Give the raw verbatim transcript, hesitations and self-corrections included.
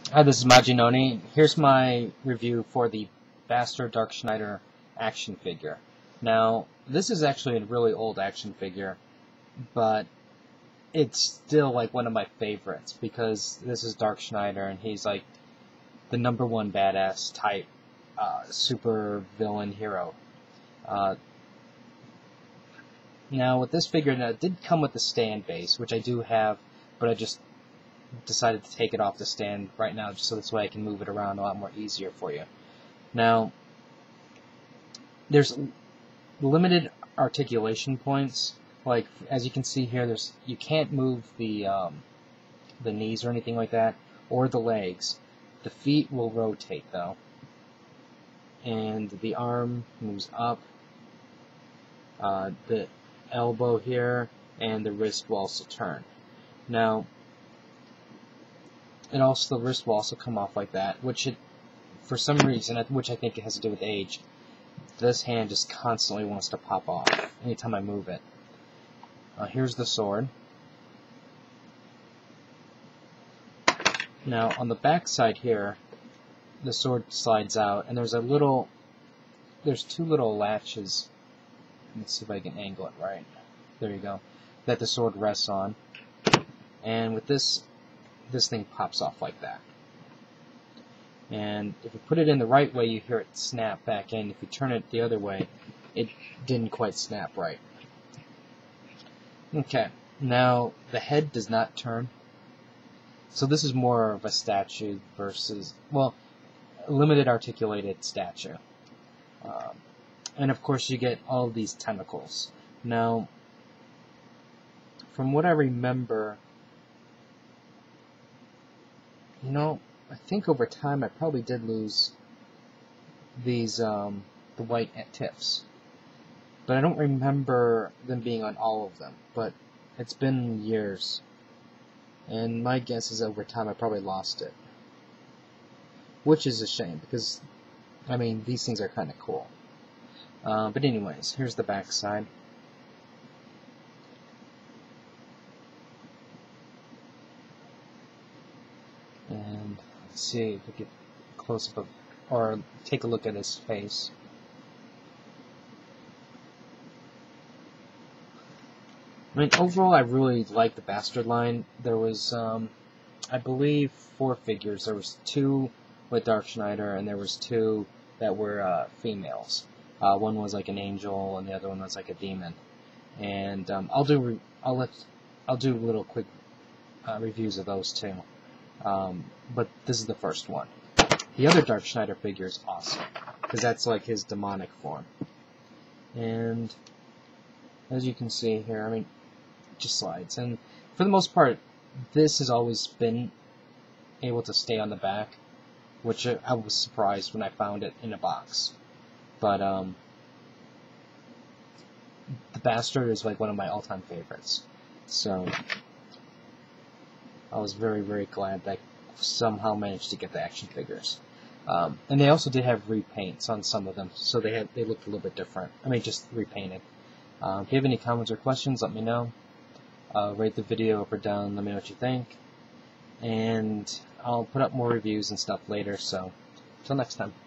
Hi, this is Majinoni. Here's my review for the Bastard Dark Schnider action figure. Now, this is actually a really old action figure, but it's still like one of my favorites because this is Dark Schnider and he's like the number one badass type uh, super villain hero. Uh, now, with this figure, now, it did come with the stand base, which I do have, but I just decided to take it off the stand right now just so this way I can move it around a lot more easier for you. Now, there's limited articulation points. Like, as you can see here, there's you can't move the um, the knees or anything like that, or the legs. The feet will rotate though, and the arm moves up. Uh, the elbow here and the wrist will also turn. Now, and also the wrist will also come off like that, which it, for some reason, which I think it has to do with age, this hand just constantly wants to pop off anytime I move it. Uh, here's the sword. Now on the back side here, the sword slides out, and there's a little, there's two little latches. Let's see if I can angle it right. There you go. That the sword rests on, and with this, this thing pops off like that. And if you put it in the right way, you hear it snap back in. If you turn it the other way, it didn't quite snap right. Okay, now the head does not turn. So this is more of a statue versus, well, a limited articulated statue. Um, and of course you get all of these tentacles. Now, from what I remember, you know, I think over time I probably did lose these, um, the white tips. But I don't remember them being on all of them. But it's been years. And my guess is over time I probably lost it. Which is a shame, because, I mean, these things are kind of cool. Uh, but anyways, here's the back side. And let's see if we get close up, of, or take a look at his face. I mean, overall, I really like the Bastard line. There was, um, I believe, four figures. There was two with Dark Schnider, and there was two that were uh, females. Uh, one was like an angel, and the other one was like a demon. And um, I'll do, re I'll let, I'll do little quick uh, reviews of those two. Um, but this is the first one. The other Dark Schnider figure is awesome, because that's like his demonic form. And as you can see here, I mean, it just slides. And for the most part, this has always been able to stay on the back, which I was surprised when I found it in a box. But um, the Bastard is like one of my all-time favorites. So I was very, very glad that I somehow managed to get the action figures. Um, and they also did have repaints on some of them, so they had they looked a little bit different. I mean, just repainted. Uh, if you have any comments or questions, let me know. Uh, rate the video up or down, let me know what you think. And I'll put up more reviews and stuff later, so until next time.